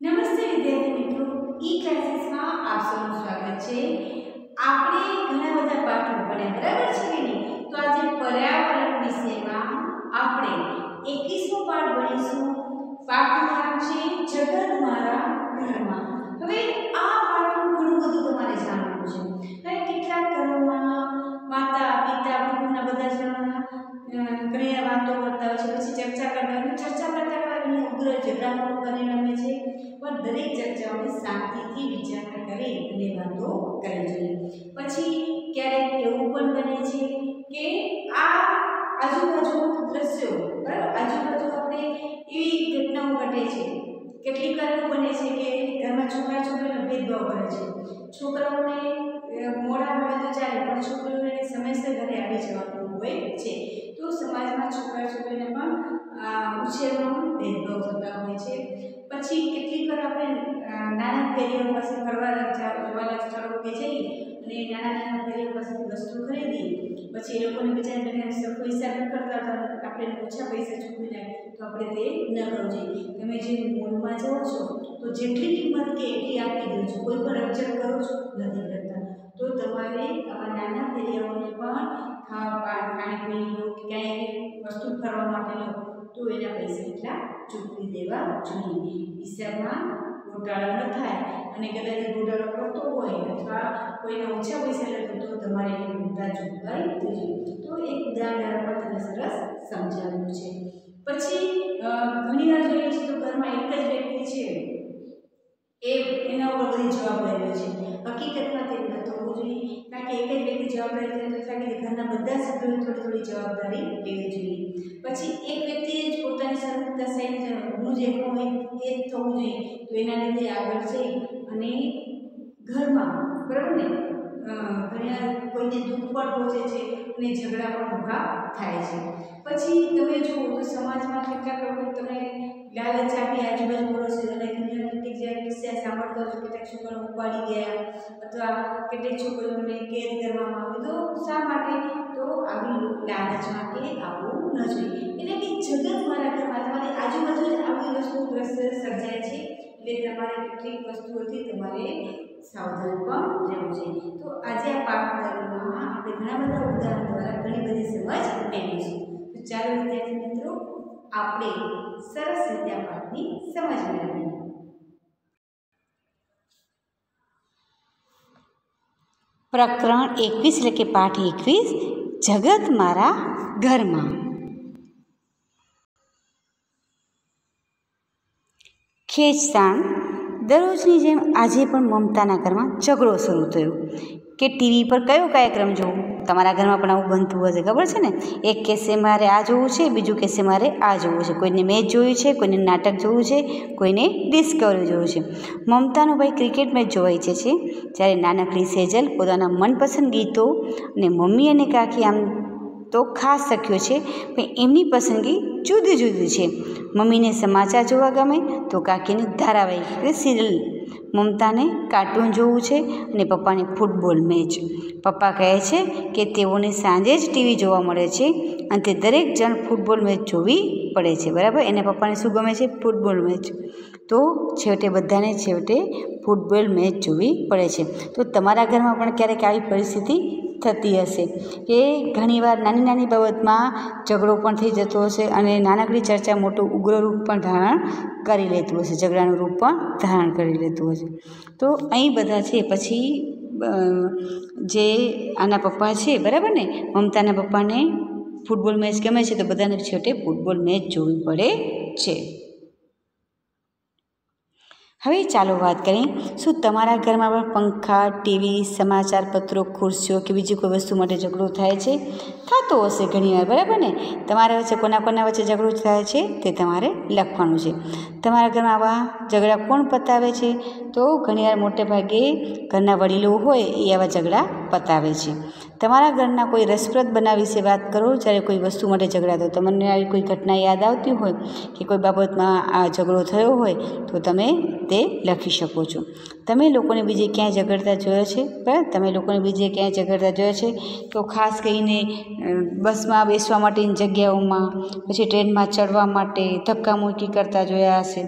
નમસ્તે વિદ્યાર્થી મિત્રો, ઈ ક્લાસીસમાં આપ સૌનું સ્વાગત છે। આપણે ઘણા બધા પાઠો ભણ્યા, બરાબર છે કે નહીં? તો આજે પર્યાવરણ વિષયમાં આપણે 21મો પાઠ ભણીશું। પાઠનું નામ છે જગત મારા ઘરમાં। હવે આ પાઠનું ઘણું બધું તમારે જાણવું છે। હવે કેટલાક ઘરોમાં માતા પિતા કુટુંબના બધા જણા ઘણી વાતો કરતા હોય છે, પછી ચર્ચા કરતા હોય, ચર્ચા કરતા ઉગ્ર ઝઘડાનો પરિણમે છે। પણ દરેક ચર્ચાઓને શાંતિથી વિચારણા કરી અને વાતો કરવી જોઈએ। પછી ક્યારેક એવું પણ બને છે કે આ આજુબાજુના દ્રશ્યો, બરાબર, આજુબાજુ આપણે એવી ઘટનાઓ ઘટે છે। કેટલીક વાર એવું બને છે કે ઘરમાં છોકરા છોકરીનો ભેદભાવ કરે છે। છોકરાઓને મોડા આવે તો ચાલે, પણ છોકરીઓને સમયસર ઘરે આવી જવાનું હોય છે। તો સમાજમાં છોકરા છોકરીને પણ ઉછેરમાં ભેદભાવ થતા હોય છે। પછી કેટલીક વાર આપણે નાના ફેરીઓ પાસે ફરવાના સ્થળો કે જઈએ અને નાના ફેરીઓ પાસેથી વસ્તુ ખરીદીએ, પછી એ લોકોને બિચારાને સરખો હિસાબ ન કરતા હતા, આપણે ઓછા પૈસા ચૂકવી નાખીએ, તો આપણે તે ન કરવું જોઈએ। તમે જે મોલમાં જાઓ છો તો જેટલી કિંમત કે એટલી આપી દો છો, કોઈ પણ અડચણ કરો છો નથી કરતા। તો તમારે આવા નાના ફેરીઓને પણ ખાણીપીણીનું કે ક્યાંય વસ્તુ ખરીદવા માટે લો તો એના પૈસા એટલા ચૂકવી દેવા જોઈએ। હિસાબમાં ઘોટાળો ન થાય, અને કદાચ ઘોટાળો કરતો હોય અથવા કોઈને ઓછા પૈસા લેતો તો તમારે એ મુદ્દા ચૂકવાઈ જોઈએ। તો એક ઉદાહરણ પર તમને સરસ સમજાવ્યું છે। પછી ઘણી વાર જોઈએ છે તો ઘરમાં એક જ વ્યક્તિ છે એના ઉપર બધી જવાબદારીઓ છે। હકીકતમાં તે ન થવું જોઈએ, કારણ કે એક જ વ્યક્તિ જવાબદારી લે તો થાય કે ઘરના બધા સભ્યોએ થોડી થોડી જવાબદારી લેવી જોઈએ। પછી એક વ્યક્તિએ જ પોતાની સરળતા સહીને હું જે કહું એ જ થવું જોઈએ, તો એના લીધે આગળ જઈ અને ઘરમાં, બરાબર ને, ઘણા કોઈને દુઃખ પણ પહોંચે છે અને ઝઘડા પણ ઊભા થાય છે। પછી તમે જુઓ તો સમાજમાં કેટલાક લોકો તમે લાલચ આપી આજુબાજુ બોલો છો, અને કેટલીક જગ્યાએ સાંભળતા છો કેટલાક છોકરાઓ ઉપાડી ગયા અથવા કેટલીક છોકરીઓને કેદ કરવામાં આવી। તો શા માટે? તો આવી લાલચમાં કે આવવું ન જોઈએ। એટલે કે જગત મારા ઘરમાં, તમારી આજુબાજુ જ આવી વસ્તુ દ્રશ્ય સર્જાય છે, એટલે તમારે કેટલીક વસ્તુઓથી તમારે સાવધાન પણ રહેવું જોઈએ। તો આજે આ પાઠ દરમિયાન આપણે ઘણા બધા ઉદાહરણ દ્વારા ઘણી બધી સમજ મેળવીશું। તો ચાલો વિદ્યાર્થી મિત્રો, આપણે સરસ રીતે આ પાઠની સમજ મેળવીએ। પ્રકરણ 21 એટલે કે પાઠ 21, જગત મારા ઘરમાં। ખેંચતાણ। દરરોજની જેમ આજે પણ મમતાના ઘરમાં ઝઘડો શરૂ થયો કે ટીવી પર કયો કાર્યક્રમ જોવો। તમારા ઘરમાં પણ આવું બનતું હશે, ખબર છે ને? એક કહેશે મારે આ જોવું છે, બીજું કહેશે મારે આ જોવું છે। કોઈને મેચ જોયું છે, કોઈને નાટક જોવું છે, કોઈને ડિસ્કવરી જોવું છે। મમતાનો ભાઈ ક્રિકેટ મેચ જોવા ઈચ્છે છે, જ્યારે નાનકડી સેજલ પોતાના મનપસંદ ગીતો, અને મમ્મી અને કાકી આમ તો ખાસ સખ્યો છે, પણ એમની પસંદગી જુદી જુદી છે। મમ્મીને સમાચાર જોવા ગમે તો કાકીને ધારાવાહિક એટલે સિરિયલ, મમતાને કાર્ટૂન જોવું છે અને પપ્પાને ફૂટબોલ મેચ। પપ્પા કહે છે કે તેઓને સાંજે જ ટીવી જોવા મળે છે અને તે દરેક જણ ફૂટબોલ મેચ જોવી પડે છે, બરાબર? એના પપ્પાને શું ગમે છે? Football match. તો છેવટે બધાને ફૂટબોલ મેચ જોવી પડે છે। તો તમારા ઘરમાં પણ ક્યારેક આવી પરિસ્થિતિ થતી હશે કે ઘણીવાર નાની નાની બાબતમાં ઝઘડો પણ થઈ જતો હશે અને નાનકડી ચર્ચા મોટું ઉગ્ર રૂપ પણ ધારણ કરી લેતું હશે, ઝઘડાનું રૂપ પણ ધારણ કરી લેતું હશે। તો અહીં બધા છે પછી જે આના પપ્પા છે, બરાબર ને, મમતાના પપ્પાને ફૂટબોલ મેચ ગમે છે, તો બધાને છેવટે ફૂટબોલ મેચ જોવી પડે છે। હવે ચાલો વાત કરીએ, શું તમારા ઘરમાં પણ પંખા, ટીવી, સમાચાર પત્રો, ખુરશીઓ કે બીજી કોઈ વસ્તુ માટે ઝઘડો થાય છે? થતો હશે ઘણીવાર, બરાબર ને? તમારા વચ્ચે કોના વચ્ચે ઝઘડો થાય છે તે તમારે લખવાનું છે। તમારા ઘરમાં આવા ઝઘડા કોણ પતાવે છે? તો ઘણીવાર મોટે ભાગે ઘરના વડીલો હોય એ આવા ઝઘડા પતાવે છે। તમારા ઘરના કોઈ રસપ્રદ બનાવ વિશે વાત કરો, જ્યારે કોઈ વસ્તુ માટે ઝઘડા થયો, તમને આવી કોઈ ઘટના યાદ આવતી હોય કે કોઈ બાબતમાં આ ઝઘડો થયો હોય તો તમે તે લખી શકો છો। તમે લોકોને બીજે ક્યાંય ઝઘડતા જોયો છે? બરાબર, તમે લોકોને બીજે ક્યાંય ઝઘડતા જોયા છે? તો ખાસ કરીને બસમાં બેસવા માટેની જગ્યાઓમાં, પછી ટ્રેનમાં ચડવા માટે ધક્કામુક્કી કરતા જોયા હશે,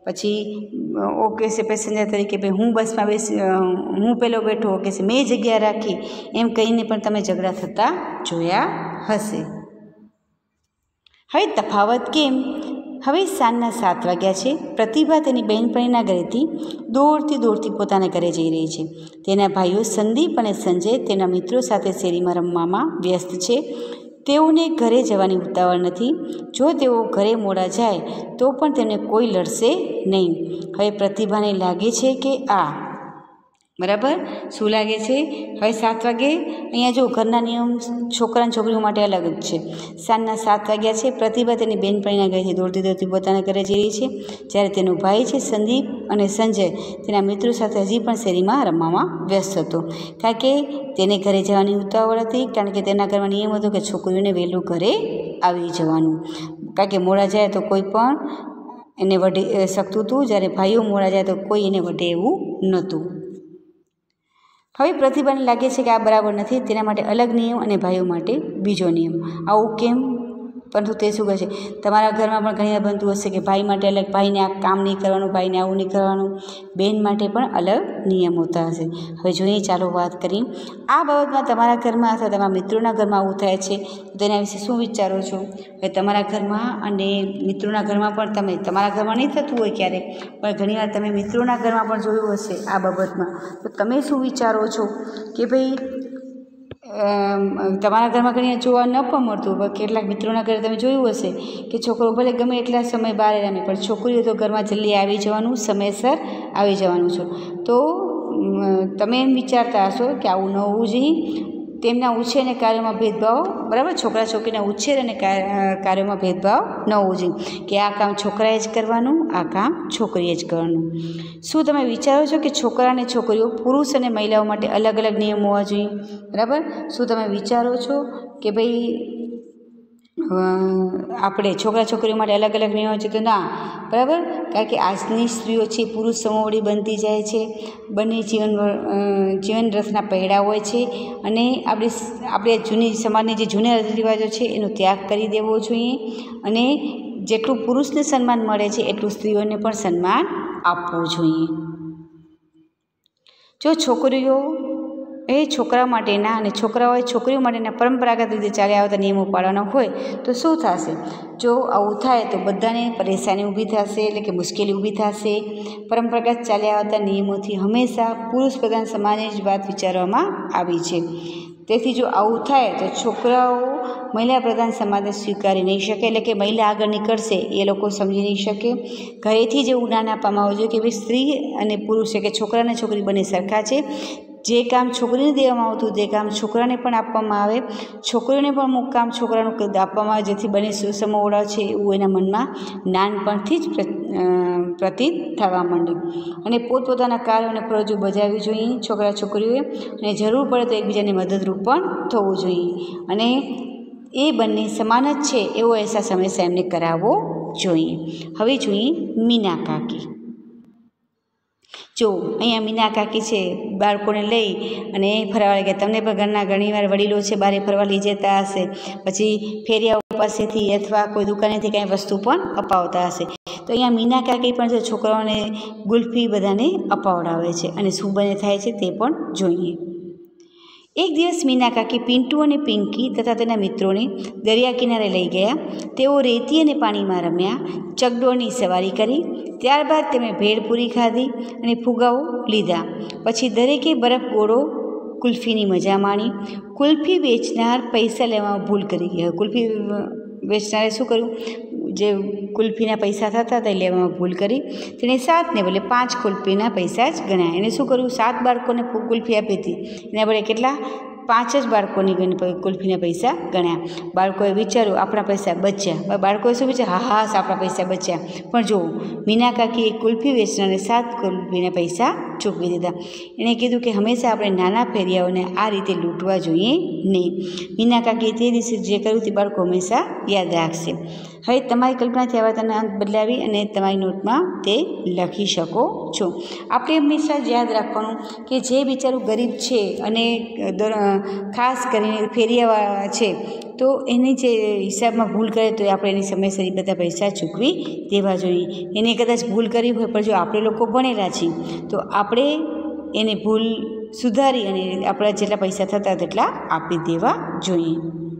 પછી કહેશે પેસેન્જર તરીકે ભાઈ હું બસમાં હું પહેલો બેઠો, કહેશે મેં જગ્યા રાખી, એમ કહીને પણ તમે ઝઘડા થતા જોયા હશે. હવે તફાવત કેમ? હવે સાંજના 7 વાગ્યા છે. પ્રતિભા તેની બહેનપણીના ઘરેથી દોડતી પોતાના ઘરે જઈ રહી છે. તેના ભાઈઓ સંદીપ અને સંજય તેના મિત્રો સાથે શેરીમાં રમવામાં વ્યસ્ત છે. તેઓને ઘરે જવાની ઉતાવળ નથી. જો તેઓ ઘરે મોડા જાય તો પણ તેમને કોઈ લડશે નહીં. હવે પ્રતિભાને લાગે છે કે બરાબર શું લાગે છે? હવે 7 વાગે અહીંયા જો ઘરના નિયમ છોકરા અને છોકરીઓ માટે અલગ જ છે. સાંજના 7 વાગ્યા છે. પ્રતિભા તેની બહેનપણીના ઘરેથી દોડતી પોતાના ઘરે જઈ રહી છે. જ્યારે તેનો ભાઈ છે સંદીપ અને સંજય તેના મિત્રો સાથે હજી પણ શેરીમાં રમવામાં વ્યસ્ત હતો. કારણ કે તેને ઘરે જવાની ઉતાવળ હતી, કારણ કે તેના ઘરમાં નિયમ હતો કે છોકરીઓને વહેલું ઘરે આવી જવાનું, કારણ કે મોડા જાય તો કોઈ પણ એને વઢી શકતું હતું, જ્યારે ભાઈઓ મોડા જાય તો કોઈ એને વઢે એવું નહોતું. હવે પ્રતિભાને લાગે છે કે આ બરાબર નથી, તેના માટે અલગ નિયમ અને ભાઈઓ માટે બીજો નિયમ. આવું કેમ? પરંતુ તે શું કહે છે? તમારા ઘરમાં પણ ઘણી વાર બનતું હશે કે ભાઈ માટે અલગ, ભાઈને આ કામ નહીં કરવાનું, ભાઈને આવું નહીં કરવાનું. બહેન માટે પણ અલગ નિયમ હોતા હશે. હવે જોઈએ, ચાલો વાત કરીએ આ બાબતમાં. તમારા ઘરમાં અથવા તમારા મિત્રોના ઘરમાં આવું થાય છે તો તેના વિશે શું વિચારો છો? હવે તમારા ઘરમાં અને મિત્રોના ઘરમાં પણ તમારા ઘરમાં નહીં થતું હોય ક્યારેક, પણ ઘણીવાર તમે મિત્રોના ઘરમાં પણ જોયું હશે આ બાબતમાં. તો તમે શું વિચારો છો કે ભાઈ તમારા ઘરમાં ઘણી જોવા ન પણ મળતું, પણ કેટલાક મિત્રોના ઘરે તમે જોયું હશે કે છોકરો ભલે ગમે એટલા સમય બહાર રમે, પણ છોકરીઓ તો ઘરમાં જલ્દી આવી જવાનું, સમયસર આવી જવાનું છે. તો તમે એમ વિચારતા હશો કે આવું ન હોવું જોઈએ. તેમના ઉછેર અને કાર્યોમાં ભેદભાવ, બરાબર, છોકરા છોકરીના ઉછેર અને કાર્યોમાં ભેદભાવ ન હોવો જોઈએ કે આ કામ છોકરાએ જ કરવાનું, આ કામ છોકરીએ જ કરવાનું. શું તમે વિચારો છો કે છોકરા અને છોકરીઓ, પુરુષ અને મહિલાઓ માટે અલગ અલગ નિયમો હોવા જોઈએ? બરાબર, શું તમે વિચારો છો કે ભાઈ આપણે છોકરા છોકરીઓ માટે અલગ અલગ નિયમો છે? તો ના, બરાબર, કારણ કે આજની સ્ત્રીઓ છે પુરુષ સમોવડી બનતી જાય છે. બંને જીવન રસના પૈડા હોય છે અને આપણે જૂની સમાજની જે જૂના રિવાજો છે એનો ત્યાગ કરી દેવો જોઈએ. અને જેટલું પુરુષને સન્માન મળે છે એટલું સ્ત્રીઓને પણ સન્માન આપવું જોઈએ. જો છોકરીઓ છોકરા માટેના અને છોકરાઓએ છોકરીઓ માટેના પરંપરાગત રીતે ચાલી આવતા નિયમો પાળવાના હોય તો શું થશે? જો આવું થાય તો બધાને પરેશાની ઊભી થશે, એટલે કે મુશ્કેલી ઊભી થશે. પરંપરાગત ચાલી આવતા નિયમોથી હંમેશા પુરુષ પ્રધાન સમાજની જ વાત વિચારવામાં આવી છે. તેથી જો આવું થાય તો છોકરાઓ મહિલા પ્રધાન સમાજને સ્વીકારી નહીં શકે, એટલે કે મહિલા આગળ નીકળશે એ લોકો સમજી નહીં શકે. ઘરેથી જ એવું જ્ઞાન આપવામાં આવવું જોઈએ કે ભાઈ સ્ત્રી અને પુરુષ છે કે છોકરા અને છોકરી બંને સરખા છે. જે કામ છોકરીને દેવામાં આવતું તે કામ છોકરાને પણ આપવામાં આવે, છોકરીઓને પણ અમુક કામ છોકરાનું આપવામાં આવે, જેથી બંને સુસમોવડા છે એવું એના મનમાં નાનપણથી જ પ્રતીત થવા માંડે. અને પોતપોતાના કાર્યો અને ફરજો બજાવવી જોઈએ છોકરા છોકરીઓએ, અને જરૂર પડે તો એકબીજાને મદદરૂપ પણ થવું જોઈએ. અને એ બંને સમાન જ છે એવો અહેસાસ હંમેશા એમને કરાવવો જોઈએ. હવે જોઈએ મીના કાકી. જો અહીંયા મીના કાકી છે, બાળકોને લઈ અને ફરવા ગયા. તમને પણ ઘરના ઘણીવાર વડીલો છે બહાર ફરવા લઈ જતા હશે, પછી ફેરિયાઓ પાસેથી અથવા કોઈ દુકાનેથી કાંઈ વસ્તુ પણ અપાવતા હશે. તો અહીંયા મીના કાકી પણ જો છોકરાઓને ગુલ્ફી બધાને અપાવડાવે છે. અને શું બને થાય છે તે પણ જોઈએ. એક દિવસ મીના કાકી પિન્ટુ અને પિંકી તથા તેના મિત્રોને દરિયા કિનારે લઈ ગયા. તેઓ રેતી અને પાણીમાં રમ્યા, ચકડોળની સવારી કરી. ત્યારબાદ તેમણે ભેળપૂરી ખાધી અને ફુગાઓ લીધા. પછી દરેકે બરફ ગોળો કુલ્ફીની મજા માણી. કુલ્ફી વેચનાર પૈસા લેવામાં ભૂલ કરી ગયા. કુલ્ફી વેચનારે શું કર્યું? જે કુલ્ફીના પૈસા થતા હતા એ લેવામાં ભૂલ કરી. તેણે 7ને બદલે 5 કુલ્ફીના પૈસા જ ગણ્યા. એને શું કર્યું? 7 બાળકોને કુલ્ફી આપી હતી, એના બદલે કેટલા? 5 જ બાળકોની કુલ્ફીના પૈસા ગણ્યા. બાળકોએ વિચાર્યું આપણા પૈસા બચ્યા. બાળકોએ શું વિચાર્યું? હા આપણા પૈસા બચ્યા. પણ જો મીના કાકીએ કુલ્ફી વેચનારને 7 કુલ્ફીના પૈસા ચૂકવી દીધા. એણે કીધું કે હંમેશા આપણે નાના ફેરિયાઓને આ રીતે લૂંટવા જોઈએ નહીં. મીના કાકીએ તે દિવસે જે કર્યું તે બાળકો હંમેશા યાદ રાખશે. હવે તમારી કલ્પનાથી આ વાતના અંત બદલાવી અને તમારી નોટમાં તે લખી શકો છો. આપણે હંમેશા જ યાદ રાખવાનું કે જે બિચારું ગરીબ છે અને ખાસ કરીને ફેરિયાવાળા છે તો એની જે હિસાબમાં ભૂલ કરે તો આપણે એની સમયસર એ બધા પૈસા ચૂકવી દેવા જોઈએ. એને કદાચ ભૂલ કરી હોય પણ જો આપણે લોકો ભણેલા છીએ તો આપણે એને ભૂલ સુધારી અને આપણા જેટલા પૈસા થતા તેટલા આપી દેવા જોઈએ.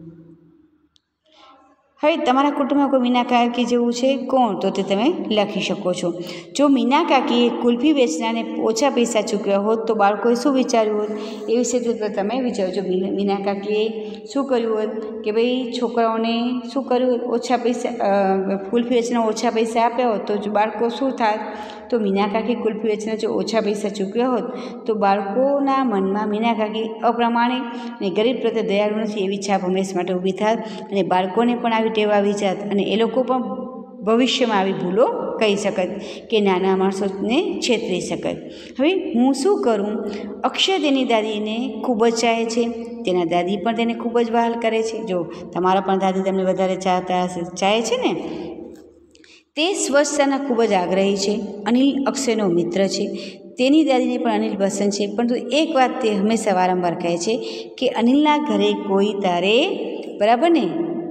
હવે તમારા કુટુંબમાં કોઈ મીના કાકી જેવું છે કોણ તો તે તમે લખી શકો છો. જો મીના કાકીએ કુલ્ફી વેચનારને ઓછા પૈસા ચૂકવ્યા હોત તો બાળકોએ શું વિચાર્યું હોત એ વિશે તો તમે વિચારો. જો મીના કાકીએ શું કર્યું હોત કે ભાઈ છોકરાઓને શું કર્યું હોત, ઓછા પૈસા કુલ્ફી વેચનાર ઓછા પૈસા આપ્યા હોત તો બાળકો શું થાય? તો મીના કાકી કુલ્ફી વેચનાર જો ઓછા પૈસા ચૂકવ્યા હોત તો બાળકોના મનમાં મીના કાકી અપ્રમાણિક અને ગરીબ પ્રત્યે દયાળુ નથી એવી છાપ હંમેશ માટે ઊભી થાય અને બાળકોને પણ આવી ટેવ આવી જાત અને એ લોકો પણ ભવિષ્યમાં આવી ભૂલો કહી શકત કે નાના માણસોને છેતરી શકત. હવે હું શું કરું? અક્ષય તેની દાદીને ખૂબ જ ચાહે છે, તેના દાદી પણ તેને ખૂબ જ વહાલ કરે છે. જો તમારા પણ દાદી તમને વધારે ચાહે છે ને. તે સ્વચ્છતાના ખૂબ જ આગ્રહી છે. અનિલ અક્ષયનો મિત્ર છે. તેની દાદીને પણ અનિલ પસંદ છે, પરંતુ એક વાત તે હંમેશા વારંવાર કહે છે કે અનિલના ઘરે કોઈ તારે બરાબર ને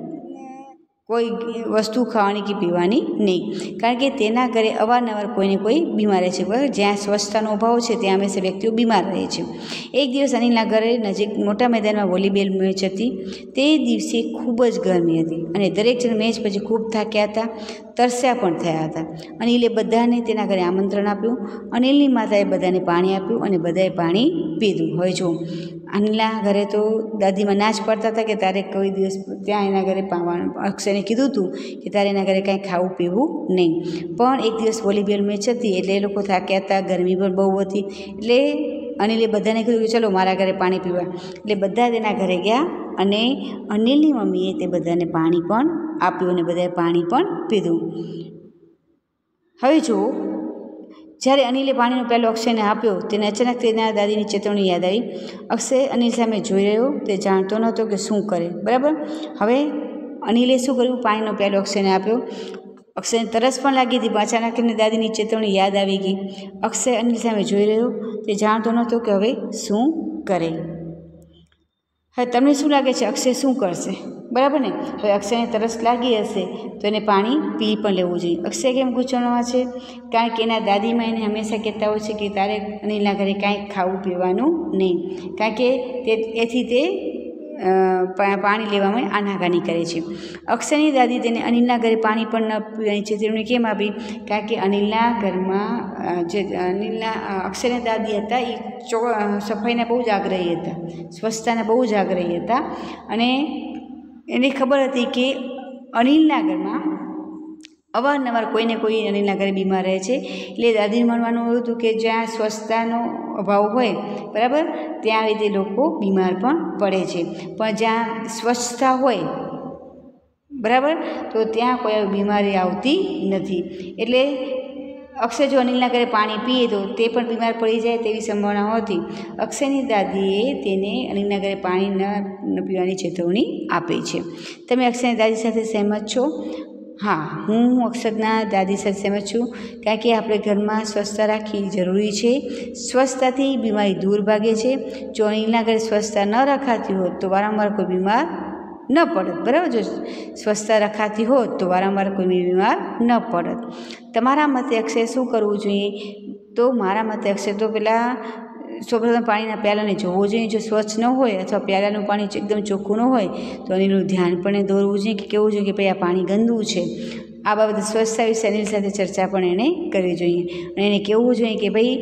કોઈ વસ્તુ ખાવાની કે પીવાની નહીં, કારણ કે તેના ઘરે અવારનવાર કોઈને કોઈ બીમાર રહે છે. બરાબર, જ્યાં સ્વચ્છતાનો અભાવ છે ત્યાં હંમેશા વ્યક્તિઓ બીમાર રહે છે. એક દિવસ અનિલના ઘરે નજીક મોટા મેદાનમાં વોલીબોલ મેચ હતી. તે દિવસે ખૂબ જ ગરમી હતી અને દરેક જણ મેચ પછી ખૂબ થાક્યા હતા, તરસ્યા પણ થયા હતા. અનિલે બધાને તેના ઘરે આમંત્રણ આપ્યું. અનિલની માતાએ બધાને પાણી આપ્યું અને બધાએ પાણી પીધું. હવે જો અનિલના ઘરે તો દાદીમાં ના જ પડતા હતા કે તારે કોઈ દિવસ ત્યાં એના ઘરે અક્ષયને કીધું હતું કે તારે એના ઘરે કાંઈ ખાવું પીવું નહીં. પણ એક દિવસ વોલીબોલ મેચ હતી એટલે એ લોકો થાક્યા હતા, ગરમી પણ બહુ હતી. એટલે અનિલે બધાને કીધું કે ચલો મારા ઘરે પાણી પીવા. એટલે બધા તેના ઘરે ગયા અને અનિલની મમ્મીએ તે બધાને પાણી પણ આપ્યું અને બધાએ પાણી પણ પીધું. હવે જો જ્યારે અનિલે પાણીનો પહેલો અક્ષયને આપ્યો તેને અચાનક તેના દાદીની ચેતવણી યાદ આવી. અક્ષય અનિલ સામે જોઈ રહ્યો, તે જાણતો નહોતો કે શું કરે. બરાબર, હવે અનિલે શું કર્યું? પાણીનો પહેલો અક્ષયને આપ્યો. અક્ષયને તરસ પણ લાગી હતી, પણ અચાનક એને દાદીની ચેતવણી યાદ આવી ગઈ. અક્ષય અનિલ સામે જોઈ રહ્યો, તે જાણતો નહોતો કે હવે શું કરે. હવે તમને શું લાગે છે અક્ષય શું કરશે? બરાબર ને. હવે અક્ષયને તરસ લાગી હશે તો એને પાણી પી પણ લેવું જોઈએ. અક્ષય કેમ ગૂંચવણમાં છે? કારણ કે એના દાદીમાં એને હંમેશા કહેતા હોય છે કે તારે અનિલના ઘરે કાંઈ ખાવું પીવાનું નહીં, કારણ કે એથી તે પાણી લેવામાં આનાકાની કરે છે. અક્ષયની દાદી તેને અનિલના ઘરે પાણી પણ ન પીવાની ચેતવણી કેમ આપી? કારણ કે અનિલના ઘરમાં જે અક્ષયના દાદી હતા એ સફાઈના બહુ જ આગ્રહી હતા, સ્વચ્છતાના બહુ જ આગ્રહી હતા અને એને ખબર હતી કે અનિલના ઘરમાં અવારનવાર કોઈને કોઈ અનિલના ઘરે બીમાર રહે છે. એટલે દાદીનું માનવાનું એવું હતું કે જ્યાં સ્વચ્છતાનો અભાવ હોય બરાબર ત્યાં લીધે લોકો બીમાર પણ પડે છે, પણ જ્યાં સ્વચ્છતા હોય બરાબર તો ત્યાં કોઈ બીમારી આવતી નથી. એટલે અક્ષય જો અનિલના ઘરે પાણી પીએ તો તે પણ બીમાર પડી જાય તેવી સંભાવના હતી. અક્ષયની દાદીએ તેને અનિલના ઘરે પાણી ન પીવાની ચેતવણી આપી છે. તમે અક્ષયની દાદી સાથે સહેમત છો? હા, હું અક્ષરના દાદી સાથે સહેમત છું, કારણ કે આપણે ઘરમાં સ્વચ્છતા રાખવી જરૂરી છે. સ્વચ્છતાથી બીમારી દૂર ભાગે છે. જો અનિલના ઘરે સ્વચ્છતા ન રખાતી હોત તો વારંવાર કોઈ બીમાર ન પડત. બરાબર, જો સ્વચ્છતા રખાતી હોત તો વારંવાર કોઈ બીમાર ન પડત. તમારા મતે અક્ષય શું કરવું જોઈએ? તો મારા મતે અક્ષય તો પહેલાં સૌપ્રથમ પાણીના પ્યાલાને જોવું જોઈએ. જો સ્વચ્છ ન હોય અથવા પ્યાલાનું પાણી એકદમ ચોખ્ખું ન હોય તો એનું ધ્યાન પણ દોરવું જોઈએ કે કેવું જોઈએ કે ભાઈ આ પાણી ગંદુ છે. આ બાબતે સ્વચ્છતા વિશે અનિલ સાથે ચર્ચા પણ એણે કરવી જોઈએ અને એને કહેવું જોઈએ કે ભાઈ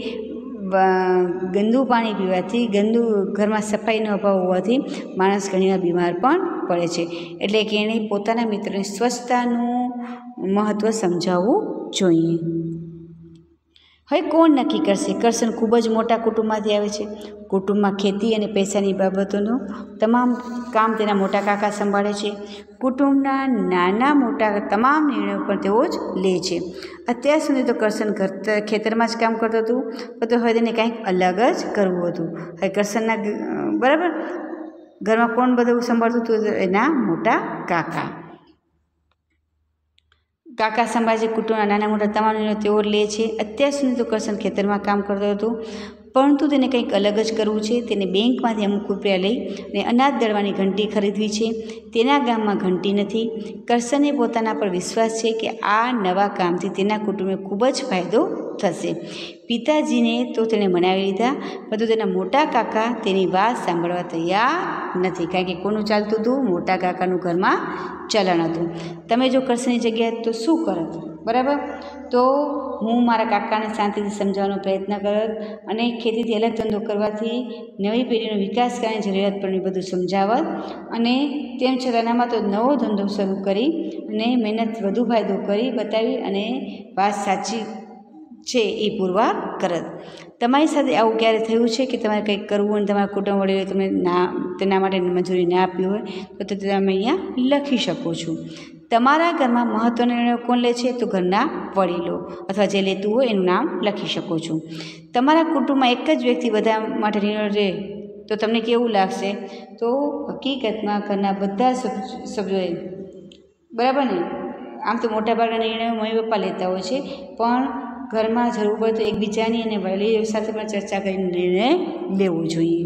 ગંદુ પાણી પીવાથી ઘરમાં સફાઈનો અભાવ હોવાથી માણસ ઘણીવાર બીમાર પણ પડે છે. એટલે કે એણે પોતાના મિત્રને સ્વચ્છતાનું મહત્ત્વ સમજાવવું જોઈએ. હવે કોણ નક્કી કરશે? કરશન ખૂબ જ મોટા કુટુંબમાંથી આવે છે. કુટુંબમાં ખેતી અને પૈસાની બાબતોનું તમામ કામ તેના મોટા કાકા સંભાળે છે. કુટુંબના નાના મોટા તમામ નિર્ણયો પણ તેઓ જ લે છે. અત્યાર સુધી તો કરશન ખેતરમાં જ કામ કરતું હતું, પરંતુ હવે તેને કંઈક અલગ જ કરવું હતું. હવે કરશનના બરાબર ઘરમાં કોણ બધું સંભાળતું હતું? એના મોટા કાકા સંભાળે છે. કુટુંબના નાના મોટા તમામ નિર્ણયો તેઓ લે છે. અત્યાર સુધી તો કરશન ખેતરમાં કામ કરતું હતું, પરંતુ તેને કંઈક અલગ જ કરવું છે. તેને બેંકમાંથી અમુક રૂપિયા લઈ અને અનાજ દળવાની ઘંટી ખરીદવી છે. તેના ગામમાં ઘંટી નથી. કરસનને પોતાના પર વિશ્વાસ છે કે આ નવા કામથી તેના કુટુંબને ખૂબ જ ફાયદો થશે. પિતાજીને તો તેણે મનાવી લીધા, પરંતુ તેના મોટા કાકા તેની વાત સાંભળવા તૈયાર નથી. કારણ કે કોનું ચાલતું હતું? મોટા કાકાનું ઘરમાં ચલણ હતું. તમે જો કરસનની જગ્યાએ તો શું કરત? બરાબર. તો હું મારા કાકાને શાંતિથી સમજાવવાનો પ્રયત્ન કરત અને ખેતીથી અલગ ધંધો કરવાથી નવી પેઢીનો વિકાસ કરવાની જરૂરિયાત પણ એ બધું સમજાવત અને તેમ છતાં એનામાં તો નવો ધંધો શરૂ કરી અને મહેનત વધુ ફાયદો કરી બતાવી અને વાત સાચી છે એ પુરવાર કરત. તમારી સાથે આવું ક્યારે થયું છે કે તમારે કંઈક કરવું અને તમારા કુટુંબ વડીલોએ તમને તેના માટે મંજૂરી ના આપી હોય તો તમે અહીંયા લખી શકો છો. તમારા ઘરમાં મહત્ત્વનો નિર્ણય કોણ લે છે? તો ઘરના વડીલો, અથવા જે લેતું હોય એનું નામ લખી શકો છો. તમારા કુટુંબમાં એક જ વ્યક્તિ બધા માટે નિર્ણય લે તો તમને કેવું લાગશે? તો હકીકતમાં ઘરના બધા સભ્યોએ, બરાબર ને, આમ તો મોટાભાગના નિર્ણયો મમ્મી પપ્પા લેતા હોય છે, પણ ઘરમાં જરૂર પડે તો એકબીજાની અને વડીલો સાથે પણ ચર્ચા કરીને નિર્ણય લેવો જોઈએ.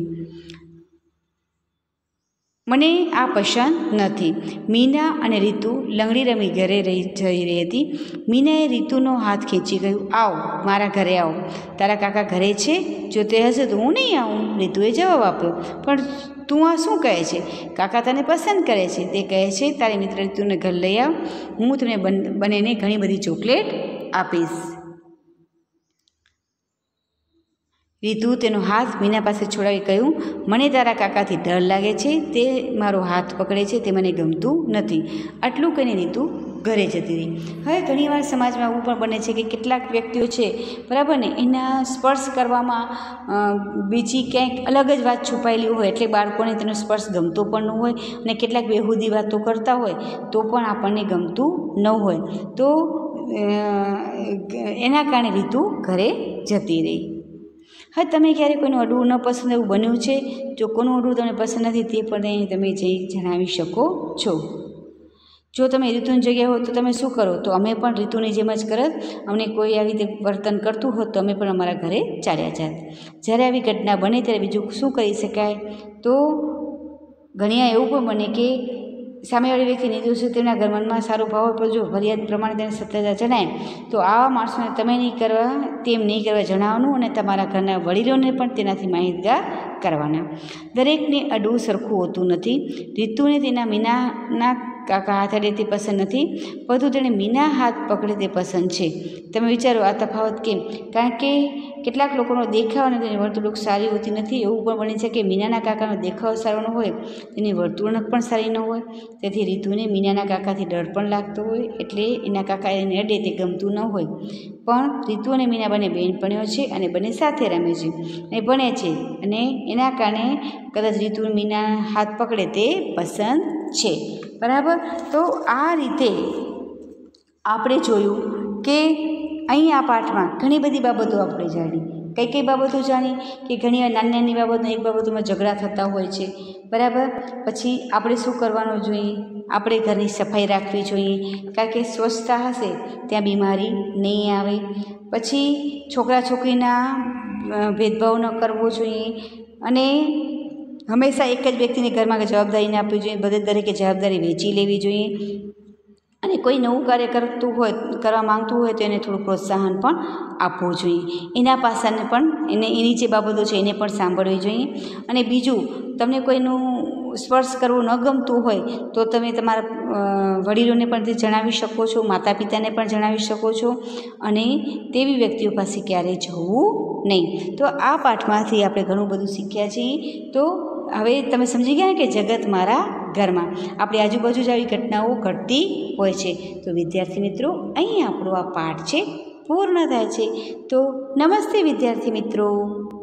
મને આ પસંદ નથી. મીના અને રીતુ લંગડી રમી ઘરે જઈ રહી હતી. મીનાએ રીતુનો હાથ ખેંચી કહ્યું, આવ, મારા ઘરે આવ. તારા કાકા ઘરે છે? જો તે હશે તો હું નહીં આવું. રીતુએ જવાબ આપ્યો, પણ તું આ શું કહે છે? કાકા તને પસંદ કરે છે. તે કહે છે તારી મિત્ર રીતુને ઘર લઈ આવ. હું તમને બંનેને ઘણી બધી ચોકલેટ આપીશ. રીતુ તેનો હાથ મીના પાસે છોડાવી કહ્યું, મને તારા કાકાથી ડર લાગે છે. તે મારો હાથ પકડે છે, તે મને ગમતું નથી. આટલું કહીને રીતુ ઘરે જતી રહી. હવે ઘણીવાર સમાજમાં એવું પણ બને છે કે કેટલાક વ્યક્તિઓ છે, બરાબર ને, એના સ્પર્શ કરવામાં બીજી ક્યાંક અલગ જ વાત છુપાયેલી હોય, એટલે બાળકોને તેનો સ્પર્શ ગમતો પણ ન હોય અને કેટલાક બેહુદી વાતો કરતા હોય તો પણ આપણને ગમતું ન હોય. તો એના કારણે રીતુ ઘરે જતી રહી. હવે તમે ક્યારે કોઈનું અડવું ન પસંદ એવું બન્યું છે? જો કોનું અડવું તમને પસંદ નથી તે પણ તમે જણાવી શકો છો. જો તમે રીતુની જગ્યાએ હો તો તમે શું કરો? તો અમે પણ રીતુની જેમ જ કરત. અમને કોઈ આવી રીતે વર્તન કરતું હોત તો અમે પણ અમારા ઘરે ચાલ્યા જાત. જ્યારે આવી ઘટના બને ત્યારે બીજું શું કરી શકાય? તો ઘણીવાર એવું પણ બને કે સામેવાળી વ્યક્તિ નિર્દોષ છે, તેમના મનમાં સારો ભાવ હોય, પણ જો ફરિયાદ પ્રમાણે તેને સત્યતા જણાય તો આવા માણસોને તમે નહીં કરવા તેમ નહીં કરવા જણાવવાનું અને તમારા ઘરના વડીલોને પણ તેનાથી માહિતગાર કરવાના. દરેકને અડવું સરખું હોતું નથી. રીતુને તેના મીનાના કાકા હાથ અડે તે પસંદ નથી, પરંતુ તેણે મીના હાથ પકડે તે પસંદ છે. તમે વિચારો આ તફાવત કેમ? કારણ કે કેટલાક લોકોનો દેખાવ અને તેની વર્તણૂક સારી હોતી નથી. એવું પણ બને છે કે મીનાના કાકાનો દેખાવ સારો ન હોય, તેની વર્તણૂક પણ સારી ન હોય. તેથી રીતુને મીનાના કાકાથી ડર પણ લાગતો હોય, એટલે એના કાકા એને અડે તે ગમતું ન હોય. પણ રીતુ અને મીના બંને બહેનપણીઓ છે અને બંને સાથે રમે છે અને ભણે છે, અને એના કારણે કદાચ રીતુ મીના હાથ પકડે તે પસંદ છે. બરાબર. તો આ રીતે આપણે જોયું કે અહીં આ પાઠમાં ઘણી બધી બાબતો આપણે જાણી. કઈ કઈ બાબતો જાણી? કે ઘણીવાર નાની નાની બાબતમાં એક બાબતોમાં ઝઘડા થતા હોય છે. બરાબર. પછી આપણે શું કરવાનું જોઈએ? આપણે ઘરની સફાઈ રાખવી જોઈએ, કારણ કે સ્વચ્છતા હશે ત્યાં બીમારી નહીં આવે. પછી છોકરા છોકરીના ભેદભાવ ન કરવો જોઈએ અને હંમેશા એક જ વ્યક્તિને ઘરમાં જવાબદારી ના આપવી જોઈએ. બધે દરેકે જવાબદારી વહેંચી લેવી જોઈએ. અને કોઈ નવું કાર્ય કરવા માંગતું હોય તો એને થોડું પ્રોત્સાહન પણ આપવું જોઈએ. એના પાસાને પણ એની જે બાબતો છે એને પણ સાંભળવી જોઈએ. અને બીજું, તમને કોઈનું સ્પર્શ કરવું ન ગમતું હોય તો તમે તમારા વડીલોને પણ તે જણાવી શકો છો, માતા પિતાને પણ જણાવી શકો છો, અને તેવી વ્યક્તિઓ પાસે ક્યારેય જવું નહીં. તો આ પાઠમાંથી આપણે ઘણું બધું શીખ્યા છીએ. તો હવે તમે સમજી ગયા કે જગત મારા ઘરમાં આપણી આજુબાજુ જ આવી ઘટનાઓ ઘટતી હોય છે. તો વિદ્યાર્થી મિત્રો, અહીં આપણો આ પાઠ છે પૂર્ણ થાય છે. તો નમસ્તે વિદ્યાર્થી મિત્રો.